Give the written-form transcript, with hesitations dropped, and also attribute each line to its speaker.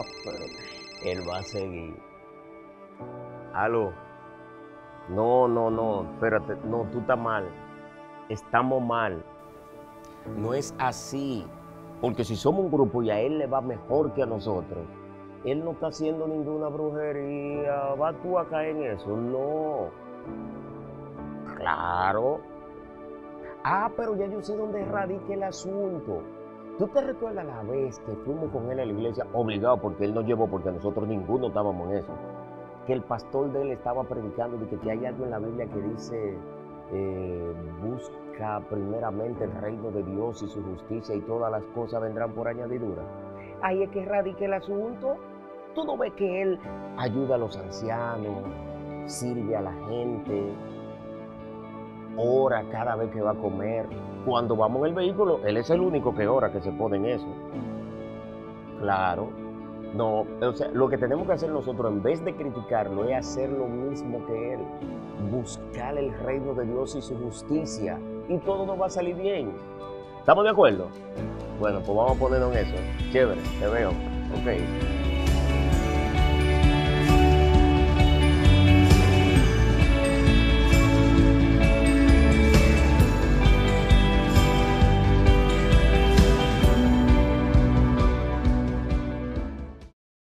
Speaker 1: Pero él va a seguir. Aló. No, no, no, espérate, no, tú estás mal. Estamos mal. No es así. Porque si somos un grupo y a él le va mejor que a nosotros, él no está haciendo ninguna brujería. ¿Va tú a caer en eso? No. Claro. Ah, pero ya yo sé dónde radica el asunto. ¿Tú te recuerdas la vez que fuimos con él a la iglesia obligado porque él nos llevó, porque nosotros ninguno estábamos en eso? Que el pastor de él estaba predicando de que hay algo en la Biblia que dice, busca primeramente el reino de Dios y su justicia y todas las cosas vendrán por añadidura. Ahí es que radica el asunto. Tú no ves que él ayuda a los ancianos, sirve a la gente, ora cada vez que va a comer. Cuando vamos en el vehículo, él es el único que ora, que se pone en eso. Claro. No, o sea, lo que tenemos que hacer nosotros, en vez de criticarlo, es hacer lo mismo que él. Buscar el reino de Dios y su justicia. Y todo nos va a salir bien. ¿Estamos de acuerdo? Bueno, pues vamos a ponernos en eso. Chévere, te veo. Ok.